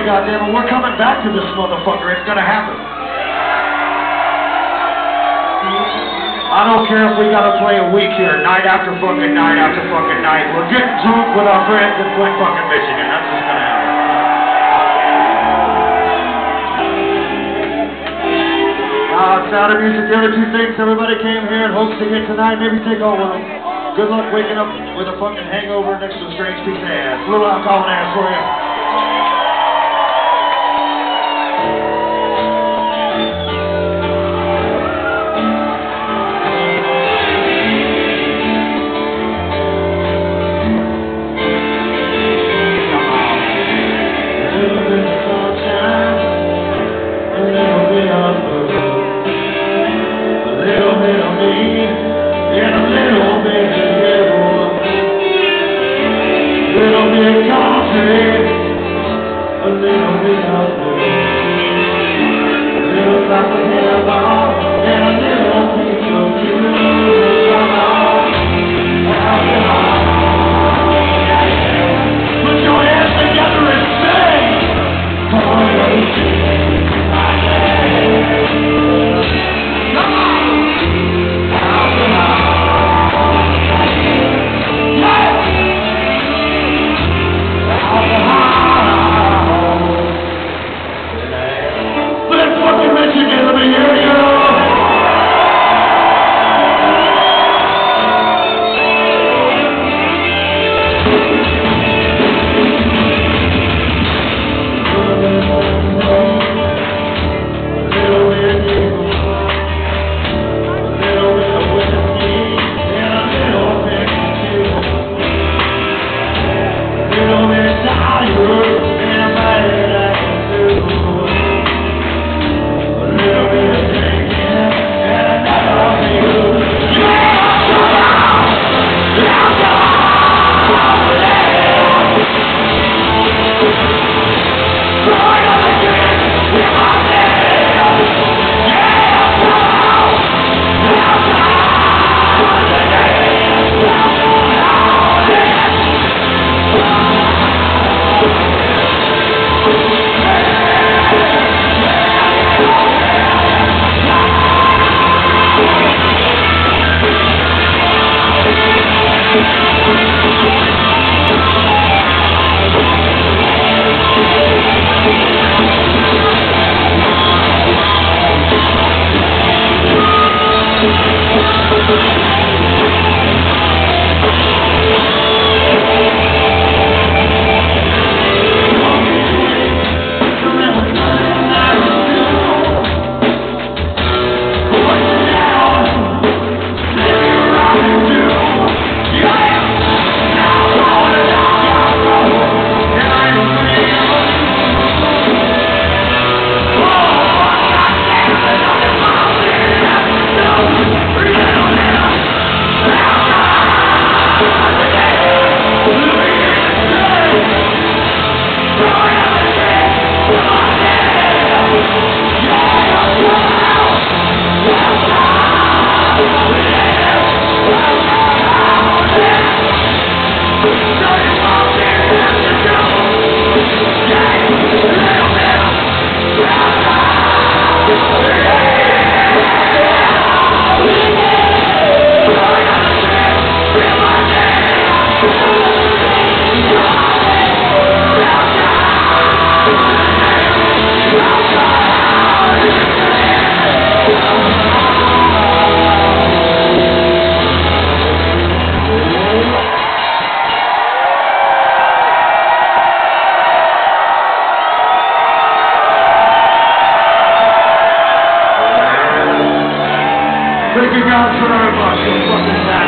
goddammit. We're coming back to this motherfucker. It's gonna happen. I don't care if we gotta play a week here, night after fucking night after fucking night. We're getting drunk with our friends in Flint, fucking Michigan. That's what's gonna happen. Sound of Music, the other two things, everybody came here and hopes to hit tonight. Maybe take all with them. Good luck waking up with a fucking hangover next to a strange piece of ass. A little alcohol and ass for you. Thank you guys very much. You're fucking